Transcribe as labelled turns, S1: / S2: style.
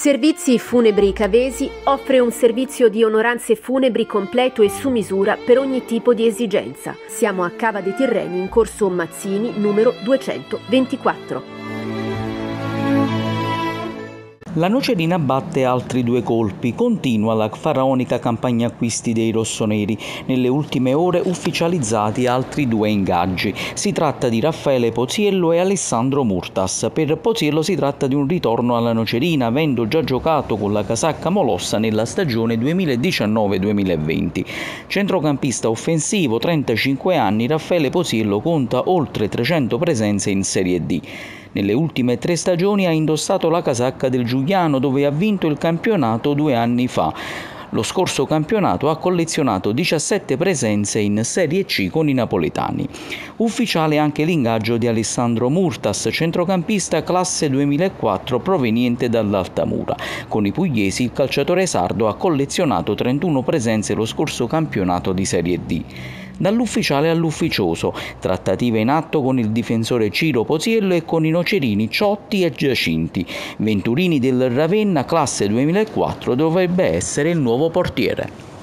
S1: Servizi Funebri Cavesi offre un servizio di onoranze funebri completo e su misura per ogni tipo di esigenza. Siamo a Cava dei Tirreni in corso Mazzini numero 224.
S2: La Nocerina batte altri 2 colpi, continua la faraonica campagna acquisti dei rossoneri, nelle ultime ore ufficializzati altri 2 ingaggi. Si tratta di Raffaele Poziello e Alessandro Murtas. Per Poziello si tratta di un ritorno alla Nocerina, avendo già giocato con la casacca molossa nella stagione 2019-2020. Centrocampista offensivo, 35 anni, Raffaele Poziello conta oltre 300 presenze in Serie D. Nelle ultime 3 stagioni ha indossato la casacca del Giuliano, dove ha vinto il campionato 2 anni fa. Lo scorso campionato ha collezionato 17 presenze in Serie C con i napoletani. Ufficiale anche l'ingaggio di Alessandro Murtas, centrocampista classe 2004 proveniente dall'Altamura. Con i pugliesi il calciatore sardo ha collezionato 31 presenze lo scorso campionato di Serie D. Dall'ufficiale all'ufficioso, trattative in atto con il difensore Ciro Poziello e con i nocerini Ciotti e Giacinti. Venturini del Ravenna, classe 2004, dovrebbe essere il nuovo portiere.